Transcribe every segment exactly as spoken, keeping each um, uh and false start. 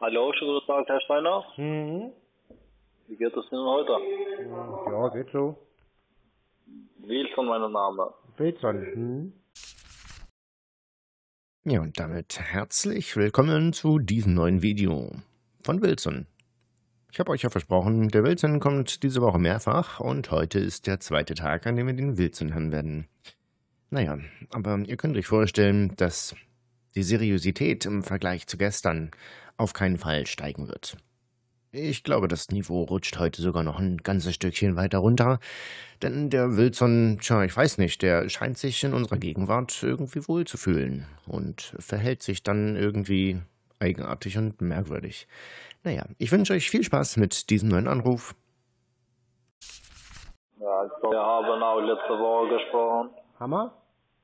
Hallo, schönen guten Tag, Herr Steiner. Mhm. Wie geht es Ihnen heute? Ja, geht so. Wilson, mein Name. Wilson. Mhm. Ja, und damit herzlich willkommen zu diesem neuen Video von Wilson. Ich habe euch ja versprochen, der Wilson kommt diese Woche mehrfach und heute ist der zweite Tag, an dem wir den Wilson hören werden. Naja, aber ihr könnt euch vorstellen, dass die Seriosität im Vergleich zu gestern auf keinen Fall steigen wird. Ich glaube, das Niveau rutscht heute sogar noch ein ganzes Stückchen weiter runter, denn der Wilson, tja, ich weiß nicht, der scheint sich in unserer Gegenwart irgendwie wohlzufühlen und verhält sich dann irgendwie eigenartig und merkwürdig. Naja, ich wünsche euch viel Spaß mit diesem neuen Anruf. Ja, also wir haben auch letzte Woche gesprochen. Hammer?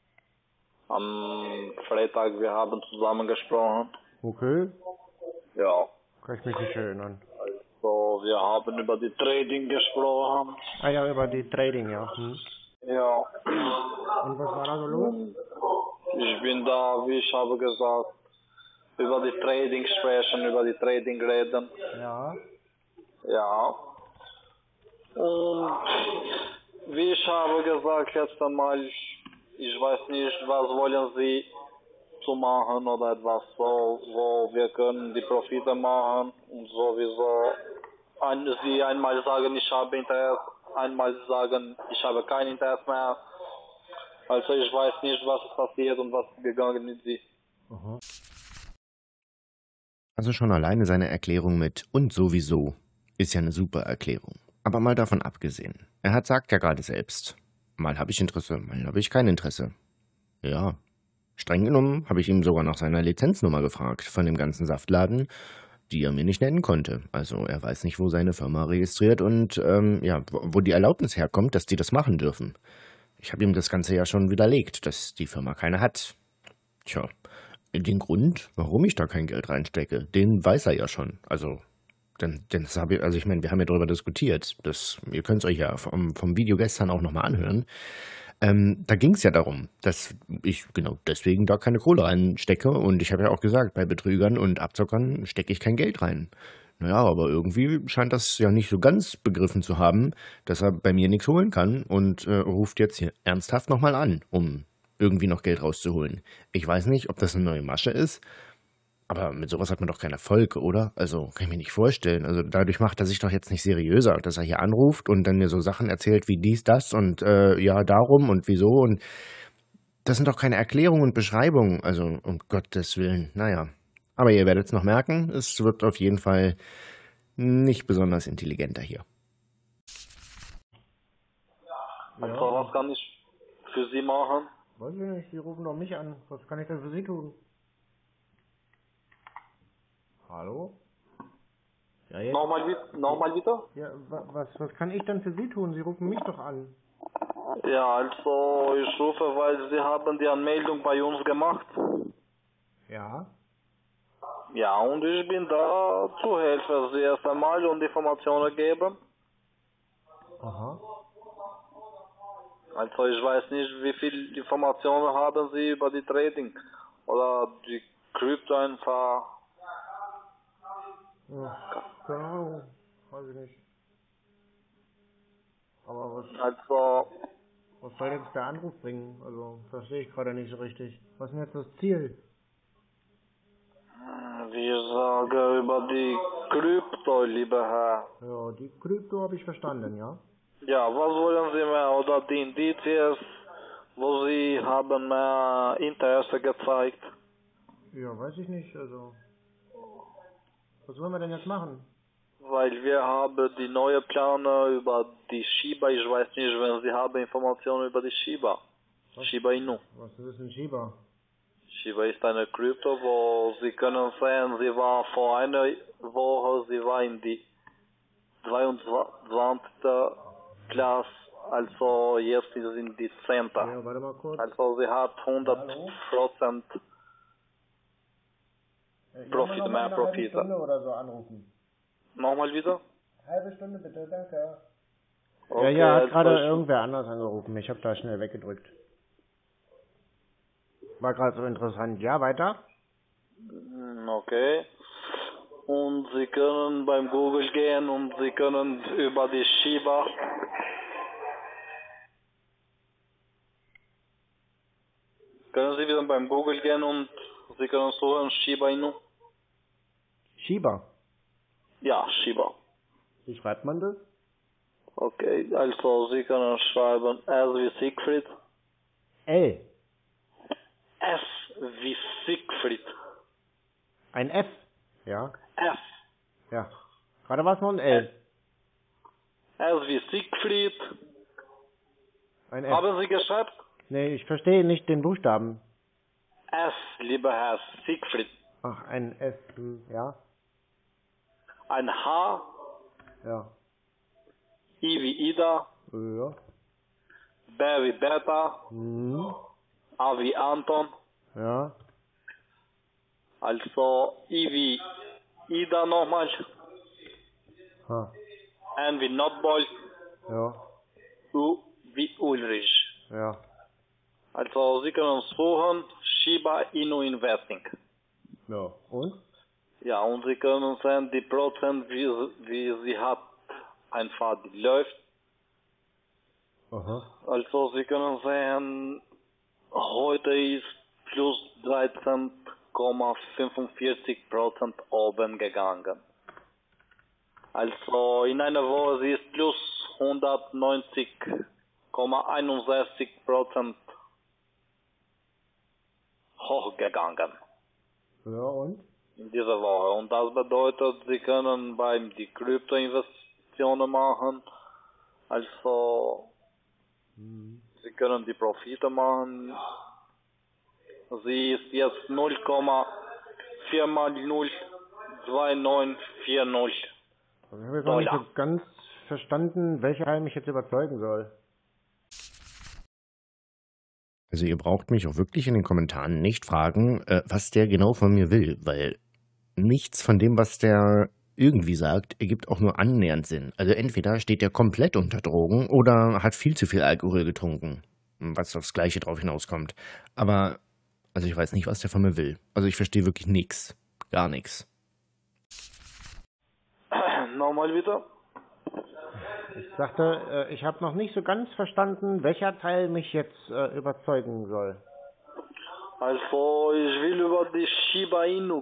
Am Freitag, wir haben zusammen gesprochen. Okay. Ja. Kann ich mich nicht erinnern. Also, wir haben über die Trading gesprochen. Ah ja, über die Trading, ja. Hm. Ja. Und was war da so los? Und ich bin da, wie ich habe gesagt, über die Trading sprechen, über die Trading reden. Ja. Ja. Und wie ich habe gesagt letztes Mal, ich weiß nicht, was wollen Sie zu machen oder etwas so, wo wir können die Profite machen und sowieso ein, Sie einmal sagen, ich habe Interesse, einmal sagen, ich habe kein Interesse mehr. Also ich weiß nicht, was ist passiert und was ist gegangen mit Sie. Aha. Also schon alleine seine Erklärung mit „und sowieso“ ist ja eine super Erklärung. Aber mal davon abgesehen, er hat sagt ja gerade selbst, mal habe ich Interesse, mal habe ich kein Interesse. Ja, streng genommen habe ich ihm sogar nach seiner Lizenznummer gefragt von dem ganzen Saftladen, die er mir nicht nennen konnte. Also er weiß nicht, wo seine Firma registriert und ähm, ja, wo, wo die Erlaubnis herkommt, dass die das machen dürfen. Ich habe ihm das Ganze ja schon widerlegt, dass die Firma keine hat. Tja, den Grund, warum ich da kein Geld reinstecke, den weiß er ja schon. Also, denn, denn das habe ich, also ich meine, wir haben ja darüber diskutiert. Das, ihr könnt es euch ja vom, vom Video gestern auch nochmal anhören. Ähm, da ging es ja darum, dass ich genau deswegen da keine Kohle reinstecke. Und ich habe ja auch gesagt, bei Betrügern und Abzockern stecke ich kein Geld rein. Naja, aber irgendwie scheint das ja nicht so ganz begriffen zu haben, dass er bei mir nichts holen kann und äh, ruft jetzt hier ernsthaft nochmal an, um irgendwie noch Geld rauszuholen. Ich weiß nicht, ob das eine neue Masche ist, aber mit sowas hat man doch keinen Erfolg, oder? Also, kann ich mir nicht vorstellen. Also, dadurch macht er sich doch jetzt nicht seriöser, dass er hier anruft und dann mir so Sachen erzählt wie dies, das und äh, ja, darum und wieso. Und das sind doch keine Erklärungen und Beschreibungen. Also, um Gottes Willen. Naja. Aber ihr werdet es noch merken, es wird auf jeden Fall nicht besonders intelligenter hier. Also Ja. was kann ich für Sie machen? Weiß ich nicht, die rufen doch mich an. Was kann ich denn für Sie tun? Hallo? Ja, jetzt. Nochmal, bi- nochmal bitte? Ja, wa was, was kann ich denn für Sie tun? Sie rufen mich doch an. Ja, also ich rufe, weil Sie haben die Anmeldung bei uns gemacht. Ja. Ja, und ich bin da zu helfen, Sie erst einmal und Informationen geben. Aha. Also ich weiß nicht, wie viel Informationen haben Sie über die Trading oder die Krypto einfach. Ja, keine Ahnung. Weiß ich nicht. Aber was, Also, was soll jetzt der Anruf bringen? Also, verstehe ich gerade nicht so richtig. Was ist denn jetzt das Ziel? wir sagen über die Krypto, lieber Herr. Ja, die Krypto habe ich verstanden, ja? Ja, was wollen Sie mehr oder die Indizes, wo Sie haben mehr Interesse gezeigt? Ja, weiß ich nicht, also. Was wollen wir denn jetzt machen? Weil wir haben die neue Pläne über die Shiba, ich weiß nicht, wenn Sie haben Informationen über die Shiba. Was, Shiba Inu. was ist ein Shiba? Shiba ist eine Krypto, wo Sie können sehen, sie war vor einer Woche, sie war in die zweiundzwanzigste Klasse, also jetzt ist sie in die zehnte. Ja, warte mal kurz. Also sie hat hundert Prozent Äh, Profit, noch mal mehr eine halbe Profite. Stunde oder so anrufen. Nochmal wieder? Halbe Stunde bitte, danke. Okay, ja, ja, hat also gerade ich- irgendwer anders angerufen. Ich habe da schnell weggedrückt. War gerade so interessant. Ja, weiter? Mm, Okay. Und Sie können beim Google gehen und Sie können über die Shiba können Sie wieder beim Google gehen und Sie können suchen Shiba Inu. Shiba. Ja, Shiba. Wie schreibt man das? Okay, also Sie können schreiben S wie Siegfried. L. S wie Siegfried. Ein F. Ja. F. Ja. Gerade war es noch ein L. S wie Siegfried. Ein F. Haben Sie geschrieben? Nee, ich verstehe nicht den Buchstaben. S, lieber Herr Siegfried. Ach, ein S. Hm, ja. Ein H, Ja. I wie Ida, Ja. B wie Beta, Hm. A wie Anton, Ja. also I wie Ida nochmal, Ha. N wie Nordball, Ja. U wie Ulrich. Ja. Also Sie können suchen Shiba Inu Investing. Ja. Und? Ja, und Sie können sehen, die Prozent, wie, wie sie hat, einfach die läuft. Aha. Also Sie können sehen, heute ist plus dreizehn Komma fünfundvierzig Prozent oben gegangen. Also in einer Woche sie ist plus hundertneunzig Komma einundsechzig Prozent hochgegangen Ja, und? in dieser Woche. Und das bedeutet, Sie können beim die Kryptoinvestitionen machen. Also Hm. Sie können die Profite machen. Sie ist jetzt null Komma vier mal null zwei neun vier null Ich habe jetzt noch nicht Dollar. so ganz verstanden, welcher Teil mich jetzt überzeugen soll. Also ihr braucht mich auch wirklich in den Kommentaren nicht fragen, äh, was der genau von mir will, weil nichts von dem, was der irgendwie sagt, ergibt auch nur annähernd Sinn. Also entweder steht der komplett unter Drogen oder hat viel zu viel Alkohol getrunken, was aufs Gleiche drauf hinauskommt. Aber, also ich weiß nicht, was der von mir will. Also ich verstehe wirklich nichts. Gar nichts. Nochmal bitte. Ich sagte, äh, ich habe noch nicht so ganz verstanden, welcher Teil mich jetzt äh, überzeugen soll. Also ich will über die Shiba Inu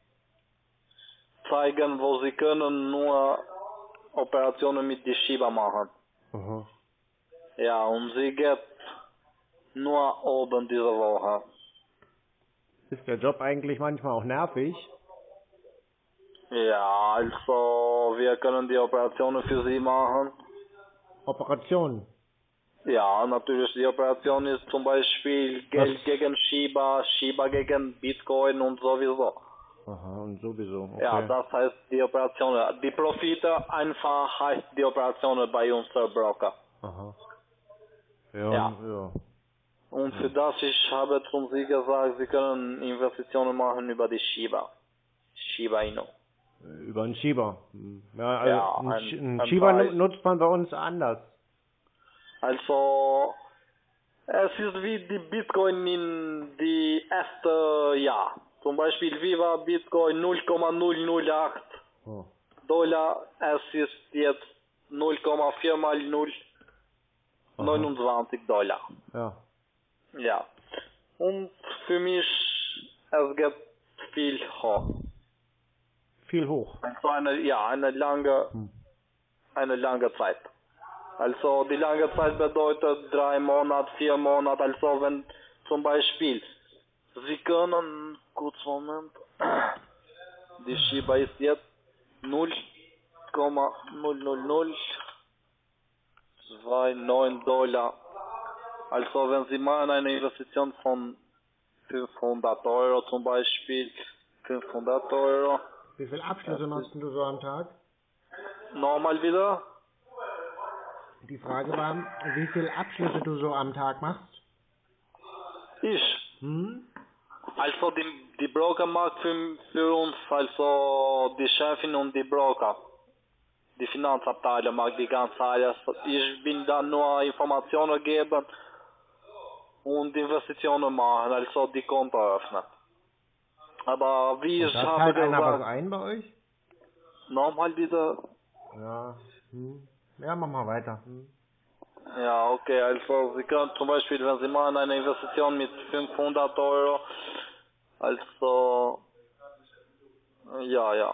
zeigen, wo Sie können nur Operationen mit die Shiba machen. Aha. Ja, und sie geht nur oben diese Woche. Ist der Job eigentlich manchmal auch nervig? Ja, also wir können die Operationen für Sie machen. Operation. Ja, natürlich die Operation ist zum Beispiel Geld Was? gegen Shiba, Shiba gegen Bitcoin und sowieso. Aha, und sowieso. Okay. Ja, das heißt die Operationen. Die Profite einfach heißt die Operationen bei unserem Broker. Aha. Ja. Ja. ja. Und für das ich habe zum Sie gesagt, Sie können Investitionen machen über die Shiba. Shiba Inu. Über einen Schieber. Hm. Ja, also Ja, einen, ein- Sch- einen ein Schieber Preis. nu- nutzt man bei uns anders. Also, es ist wie die Bitcoin in die erste Jahr. Zum Beispiel, wie war Bitcoin null Komma null null acht Oh. Dollar, es ist jetzt null Komma vier mal null neunundzwanzig Dollar. Ja. Ja. Und für mich, es geht viel hoch. Viel hoch. Also eine, ja, eine lange, Hm. eine lange Zeit. Also die lange Zeit bedeutet drei Monate, vier Monate. Also wenn zum Beispiel Sie können, kurz Moment, die Shiba ist jetzt null Komma null null null zwei neun Dollar. Also wenn Sie machen eine Investition von fünfhundert Euro zum Beispiel, fünfhundert Euro, Wie viele Abschlüsse machst du so am Tag? nochmal wieder. Die Frage war, wie viele Abschlüsse du so am Tag machst? Ich. Hm? Also die, die Broker macht für, für uns, also die Chefin und die Broker. Die Finanzabteilung macht die ganze alles. Ich bin da nur Informationen geben und Investitionen machen, also die Konto öffnen. Aber wie Und ich da habe zahlt einer was gesagt, ein bei euch? Nochmal bitte. Ja, hm. Ja, mach mal weiter. Hm. Ja, okay, also Sie können zum Beispiel, wenn Sie machen eine Investition mit fünfhundert Euro, also, ja, ja.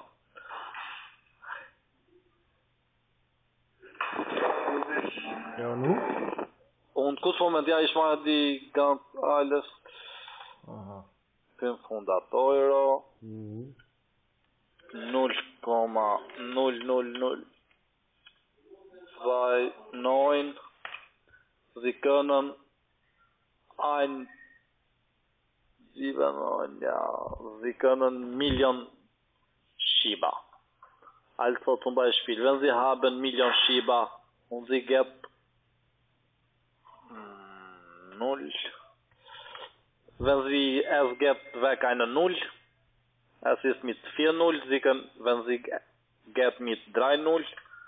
Ja, und nun? Und kurz Moment, ja, ich mache die ganz alles, Aha. fünfhundert Euro, Mhm. null Komma null null null zwei neun. Sie können ein sieben neun, ja, Sie können Million Shiba. Also zum Beispiel, wenn Sie haben Million Shiba und Sie geben mm, null, wenn Sie es gibt weg eine null, es ist mit vier null, Sie können, wenn Sie geben mit drei null,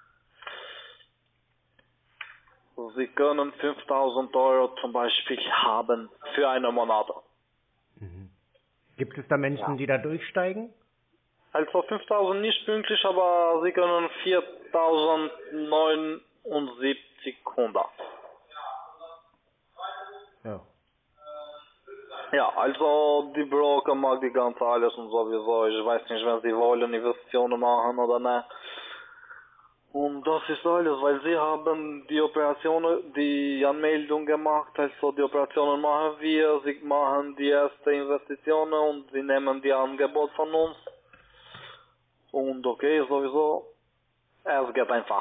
Sie können fünftausend Euro zum Beispiel haben für einen Monat. Mhm. Gibt es da Menschen, Ja. die da durchsteigen? Also fünftausend nicht pünktlich, aber Sie können viertausendneunundsiebzig hundert. Ja. Ja, also die Broker mag die ganze alles und sowieso. Ich weiß nicht, wenn sie wollen Investitionen machen oder nicht. Und das ist alles, weil sie haben die Operationen, die Anmeldung gemacht, also die Operationen machen wir, sie machen die erste Investitionen und sie nehmen die Angebot von uns. Und okay, sowieso, es geht einfach.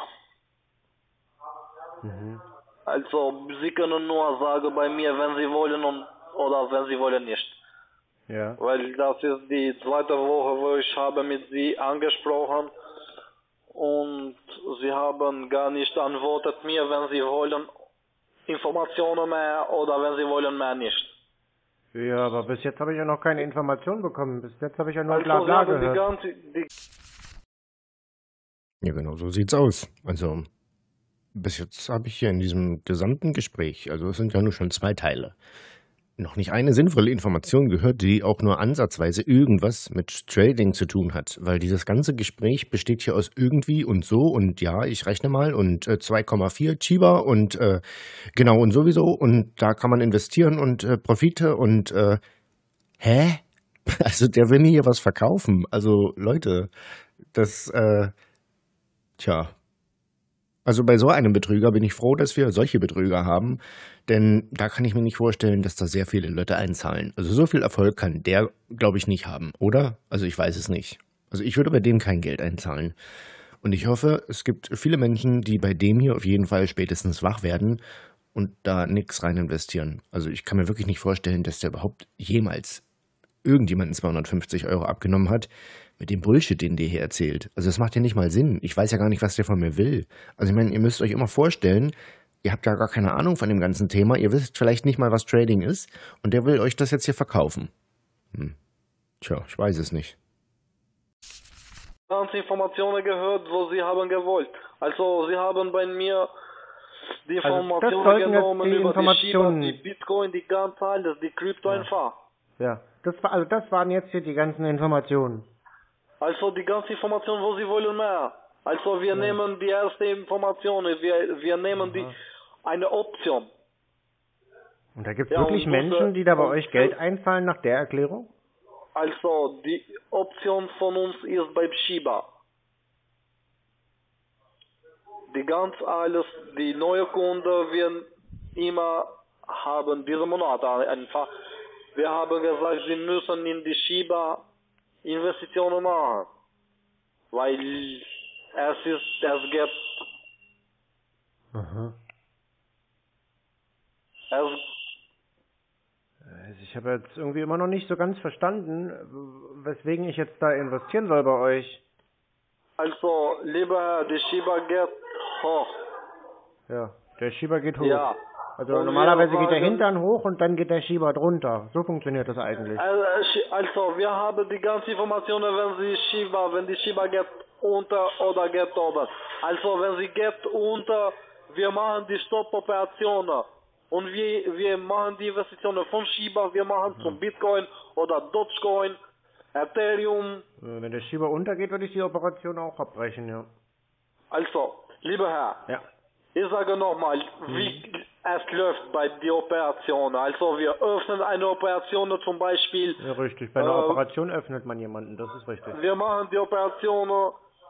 Mhm. Also sie können nur sagen bei mir, wenn sie wollen und, oder wenn sie wollen nicht. Ja. Weil das ist die zweite Woche, wo ich habe mit sie angesprochen und sie haben gar nicht antwortet mir, wenn sie wollen Informationen mehr oder wenn sie wollen mehr nicht. Ja, aber bis jetzt habe ich ja noch keine Information bekommen. Bis jetzt habe ich ja nur Also bla sie bla haben die gehört. ganze, die Ja, genau, so sieht's aus. Also, bis jetzt habe ich hier in diesem gesamten Gespräch, also es sind ja nur schon zwei Teile, noch nicht eine sinnvolle Information gehört, die auch nur ansatzweise irgendwas mit Trading zu tun hat. Weil dieses ganze Gespräch besteht hier aus irgendwie und so und ja, ich rechne mal und äh, zwei Komma vier Chiba und äh, genau und sowieso und da kann man investieren und äh, Profite und äh, hä? Also der will mir hier was verkaufen. Also Leute, das, äh, tja. Also bei so einem Betrüger bin ich froh, dass wir solche Betrüger haben, denn da kann ich mir nicht vorstellen, dass da sehr viele Leute einzahlen. Also so viel Erfolg kann der, glaube ich, nicht haben, oder? Also ich weiß es nicht. Also ich würde bei dem kein Geld einzahlen. Und ich hoffe, es gibt viele Menschen, die bei dem hier auf jeden Fall spätestens wach werden und da nichts rein investieren. Also ich kann mir wirklich nicht vorstellen, dass der überhaupt jemals irgendjemanden zweihundertfünfzig Euro abgenommen hat, mit dem Bullshit, den der hier erzählt. Also das macht ja nicht mal Sinn. Ich weiß ja gar nicht, was der von mir will. Also ich meine, ihr müsst euch immer vorstellen, ihr habt ja gar keine Ahnung von dem ganzen Thema, ihr wisst vielleicht nicht mal, was Trading ist und der will euch das jetzt hier verkaufen. Hm. Tja, ich weiß es nicht. ganze Informationen gehört, wo sie haben gewollt. Also sie haben bei mir die Also das Informationen sollten jetzt genommen die über Informationen- die Shiba, die Bitcoin, die ganze alles, die Krypto Ja. einfach. Ja. Das war, also das waren jetzt hier die ganzen Informationen. Also die ganze Information, wo sie wollen mehr. Also wir Ja. nehmen die erste Information, wir, wir nehmen die Aha. eine Option. Und da gibt es Ja, wirklich und Menschen, unsere- die da bei und- euch Geld einzahlen nach der Erklärung? Also die Option von uns ist bei Shiba. Die ganz alles, die neue Kunden werden immer haben diesen Monat einfach. Wir haben gesagt, sie müssen in die Shiba Investitionen machen. Weil es ist, es gibt, Aha. es, Also ich habe jetzt irgendwie immer noch nicht so ganz verstanden, weswegen ich jetzt da investieren soll bei euch. also lieber die Shiba geht hoch. Ja, der Schieber geht hoch. Ja. Also Und normalerweise wir geht der sagen- Hintern hoch und dann geht der Schieber drunter. So funktioniert das eigentlich. Also wir haben die ganze Informationen, wenn sie Shiba, wenn die Shiba geht unter oder geht oben. Also wenn sie geht unter, wir machen die Stop-Operationen. Und wir, wir machen die Investitionen von Shiba, wir machen zum Bitcoin oder Dogecoin. Ethereum. Äh, Wenn der Schieber untergeht, würde ich die Operation auch abbrechen, ja. Also, lieber Herr, Ja. ich sage nochmal, wie es läuft bei der Operation. Also wir öffnen eine Operation zum Beispiel. Ja, richtig. Bei einer äh, Operation öffnet man jemanden, das ist richtig. Wir machen die Operation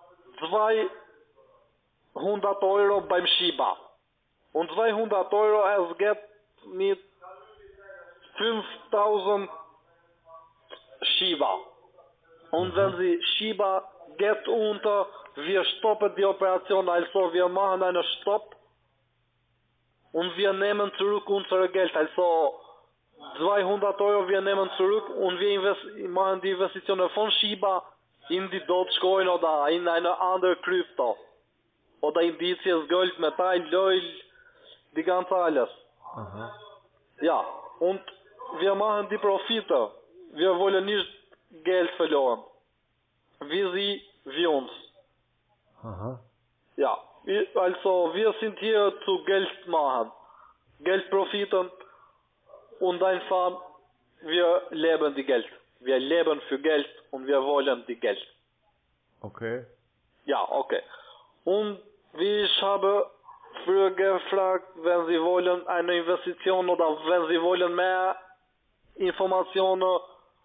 zweihundert Euro beim Schieber. Und zweihundert Euro, es geht mit fünftausend Schieber. Und wenn Sie Schieber geht unter, wir stoppen die Operation, also wir machen einen Stopp und wir nehmen zurück unser Geld, also zweihundert Euro wir nehmen zurück und wir invest machen die Investitionen von Shiba in die Dogecoin oder in eine andere Krypto oder Indizes, Gold, Metall, Öl, die ganze alles. Aha. Ja, und wir machen die Profite. Wir wollen nicht Geld verlieren. Wie Sie, wie uns. Aha. Ja, wir- also wir sind hier zu Geld machen. Geld profitieren und einfach wir leben die Geld. Wir leben für Geld und wir wollen die Geld. Okay. Ja, okay. Und wie ich habe früher gefragt, wenn Sie wollen eine Investition oder wenn Sie wollen mehr Informationen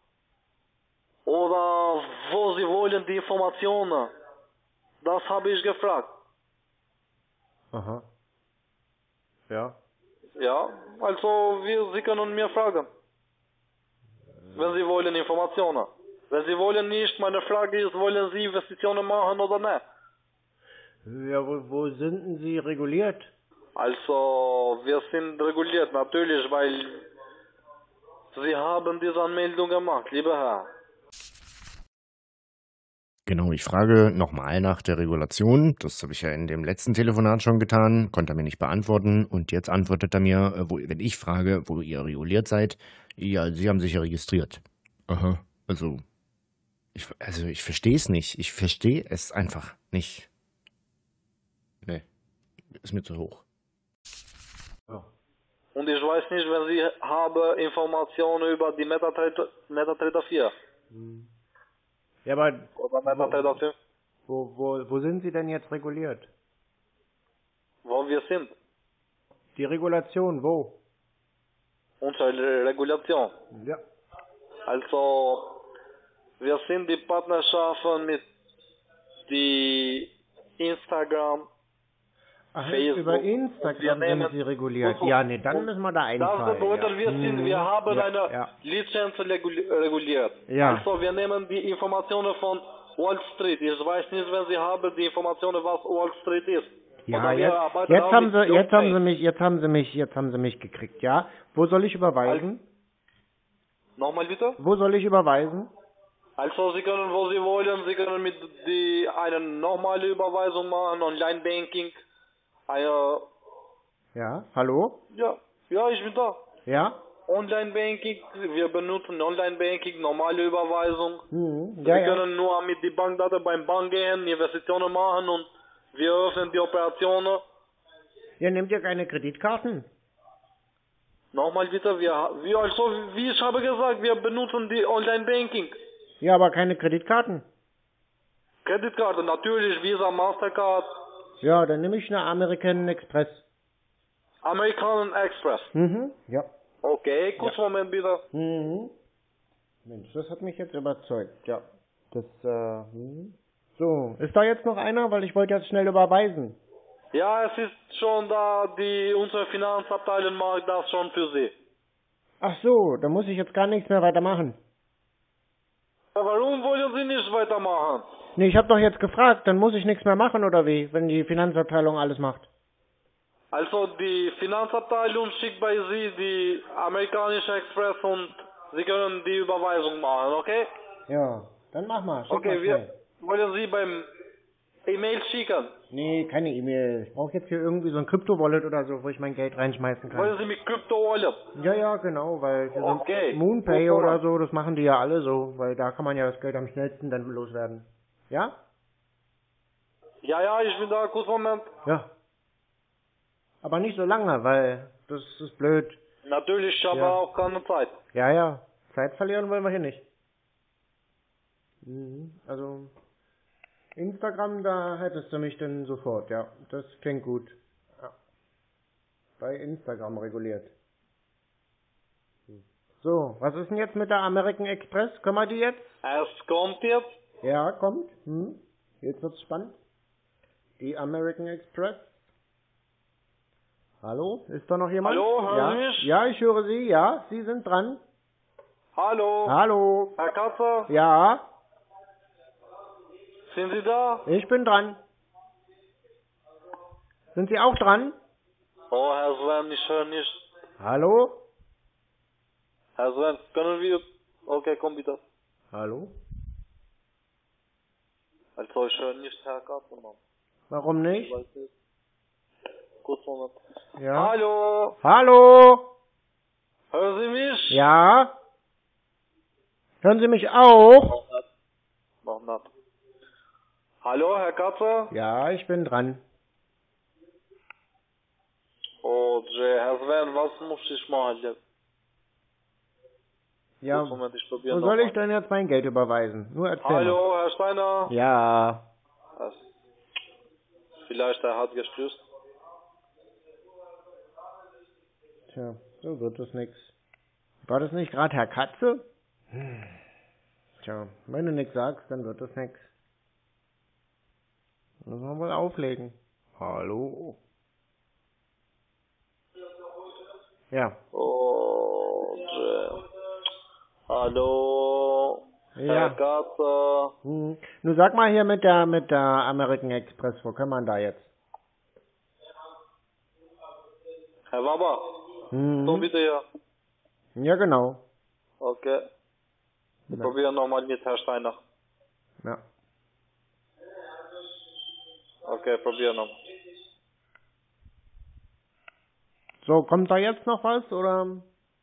oder wo Sie wollen die Informationen, das habe ich gefragt. Aha. Ja. Ja, also wir, Sie können mir fragen, wenn Sie wollen Informationen. Wenn Sie wollen nicht, meine Frage ist, wollen Sie Investitionen machen oder nicht? Ja, wo, wo sind denn Sie reguliert? Also, wir sind reguliert, natürlich, weil Sie haben diese Anmeldung gemacht, lieber Herr. Genau, ich frage nochmal nach der Regulation. Das habe ich ja in dem letzten Telefonat schon getan, konnte er mir nicht beantworten. Und jetzt antwortet er mir, äh, wo, wenn ich frage, wo ihr reguliert seid, ja, Sie haben sich ja registriert. Aha, also, ich, also ich verstehe es nicht. Ich verstehe es einfach nicht. Nee, ist mir zu hoch. Ja. Und ich weiß nicht, wenn Sie haben Informationen über die MetaTrader MetaTrader vier Ja, aber oder MetaTrader fünf, wo, wo, wo sind Sie denn jetzt reguliert? wo wir sind, Die Regulation, wo? unsere Regulation. Ja. Also, wir sind die Partnerschaften mit die Instagram, Ach, Facebook. über Wir Instagram nehmen- sind Sie reguliert. und- Ja, nee, dann und müssen wir da Das einfallen. bedeutet, ja. wir, sind, Mhm. wir haben ja, eine Ja. Lizenz regul- reguliert. Ja. Also wir nehmen die Informationen von Wall Street. Ich weiß nicht, wenn Sie haben die Informationen, was Wall Street ist. Ja, Oder wir jetzt, arbeiten jetzt auch haben mit Sie, jetzt haben Blockchain. Sie mich, jetzt haben Sie mich, jetzt haben Sie mich gekriegt, ja? Wo soll ich überweisen? Nochmal bitte? Wo soll ich überweisen? Also Sie können, wo Sie wollen, Sie können mit die eine normale Überweisung machen, Online-Banking, eine, Ja, hallo? ja, ja, ich bin da. Ja? Online-Banking, wir benutzen Online-Banking, normale Überweisung. Mhm. Wir Ja, ja. können nur mit die Bankdaten beim Bank gehen, Investitionen machen und wir öffnen die Operationen. Ihr nehmt ja keine Kreditkarten? Nochmal bitte, wir, wir also, wie ich habe gesagt, wir benutzen die Online-Banking. Ja, aber keine Kreditkarten. Kreditkarte, natürlich, Visa, Mastercard, Ja, dann nehme ich eine American Express. American Express. Mhm. Ja. Okay, kurz Moment bitte. Mhm. Mensch, das hat mich jetzt überzeugt, ja. Das, äh, mhm. So, ist da jetzt noch einer? Weil ich wollte jetzt schnell überweisen. Ja, es ist schon da, die, unsere Finanzabteilung macht das schon für Sie. Ach so, da muss ich jetzt gar nichts mehr weitermachen. Ja, warum wollen Sie nicht weitermachen? Nee, ich habe doch jetzt gefragt, dann muss ich nichts mehr machen, oder wie? Wenn die Finanzabteilung alles macht. Also die Finanzabteilung schickt bei Sie die amerikanische Express und Sie können die Überweisung machen, okay? Ja, dann mach mal, schick Okay, mal wir schnell. wollen Sie beim E-Mail schicken. Nee, keine E-Mail. Ich brauche jetzt hier irgendwie so ein Krypto-Wallet oder so, wo ich mein Geld reinschmeißen Wollen kann. Sie mit Crypto-Wallet? Ja, ja, genau, weil hier so Okay. Moonpay Gut, oder so, das machen die ja alle so, weil da kann man ja das Geld am schnellsten dann loswerden. Ja? Ja, ja, ich bin da, kurz Moment. Ja. Aber nicht so lange, weil das ist blöd. Natürlich, ich habe Ja. auch keine Zeit. Ja, ja. Zeit verlieren wollen wir hier nicht. Mhm. Also Instagram, da hättest du mich dann sofort, ja. Das klingt gut. Ja. Bei Instagram reguliert. So, was ist denn jetzt mit der American Express? Können wir die jetzt? Es kommt jetzt. Ja, kommt. Hm. Jetzt wird's spannend. Die American Express. Hallo? Ist da noch jemand? Hallo, hören ja. Sie mich? Ja, ich höre Sie. Ja, Sie sind dran. Hallo. Hallo. Herr Katze, Ja, sind Sie da? ich bin dran. Sind Sie auch dran? Oh, Herr Sven, ich höre nicht. Hallo? Herr Sven, können wir... Okay, komm bitte. Hallo? Also, ich höre nicht, Herr Katze, Mann. Warum nicht? Ich weiß nicht. Kurz, Moment. Ja. Hallo. Hallo? Hören Sie mich? Ja? Hören Sie mich auch? Noch nicht. Noch nicht. Hallo, Herr Katze? Ja, ich bin dran. Oh, Jay, Herr Sven, was muss ich machen jetzt? Ja, Kurz, Moment, ich probiere wo noch soll mal. ich denn jetzt mein Geld überweisen? Nur erzähl Hallo, Herr Steiner? mal. Ja. Was? Vielleicht er hat gestößt. Tja, so wird es nix. War das nicht gerade Herr Katze? Hm. Tja, wenn du nix sagst, dann wird es nix. Müssen wir wohl auflegen. Hallo? Ja. Oh, Jay. Hallo, Ja. Herr Katze. Hm. Nun sag mal hier mit der mit der American Express, wo kann man da jetzt? Herr Waber, Hm. komm bitte hier. Ja, genau. Okay. Wir Ja. probieren nochmal mit Herr Steiner. Ja. Okay, probieren nochmal. So, kommt da jetzt noch was, oder?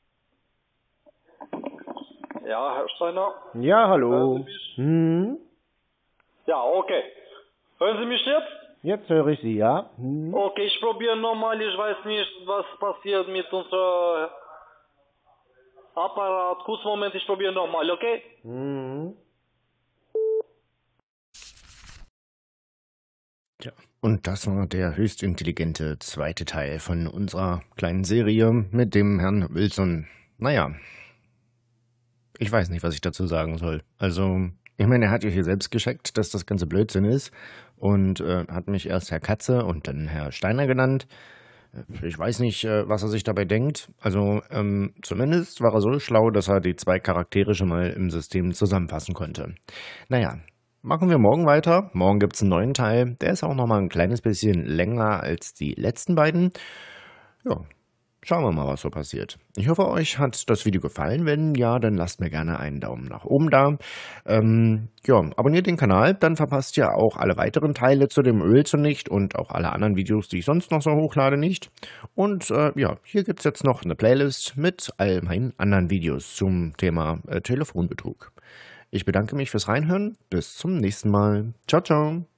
Ja, Herr Steiner? Ja, hallo. Hören Sie mich? Hm. Ja, okay. Hören Sie mich jetzt? Jetzt höre ich Sie, ja. Hm. Okay, ich probiere nochmal. Ich weiß nicht, was passiert mit unserem Apparat. Kurz Moment, ich probiere nochmal, okay? Hm. Ja, und das war der höchst intelligente zweite Teil von unserer kleinen Serie mit dem Herrn Wilson. Naja, ich weiß nicht, was ich dazu sagen soll. Also, ich meine, er hat ja hier selbst gescheckt, dass das Ganze Blödsinn ist und äh, hat mich erst Herr Katze und dann Herr Steiner genannt. Ich weiß nicht, äh, was er sich dabei denkt. Also, ähm, zumindest war er so schlau, dass er die zwei Charaktere schon mal im System zusammenfassen konnte. Naja, machen wir morgen weiter. Morgen gibt es einen neuen Teil. Der ist auch nochmal ein kleines bisschen länger als die letzten beiden. Ja, schauen wir mal, was so passiert. Ich hoffe, euch hat das Video gefallen. Wenn ja, dann lasst mir gerne einen Daumen nach oben da. Ähm, ja, abonniert den Kanal, dann verpasst ihr auch alle weiteren Teile zu dem Ölzo nicht und auch alle anderen Videos, die ich sonst noch so hochlade, nicht. Und äh, ja, hier gibt es jetzt noch eine Playlist mit all meinen anderen Videos zum Thema äh, Telefonbetrug. Ich bedanke mich fürs Reinhören. Bis zum nächsten Mal. Ciao, ciao.